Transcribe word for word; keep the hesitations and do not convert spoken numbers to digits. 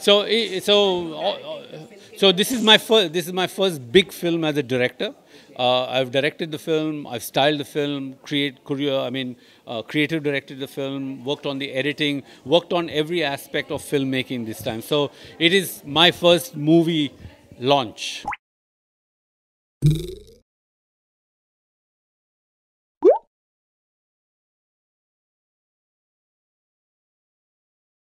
So, i- so, uh, so this is my first. This is my first big film as a director. Uh, I've directed the film. I've styled the film. Create, career. I mean, uh, creative directed the film. Worked on the editing. Worked on every aspect of filmmaking this time. So it is my first movie launch.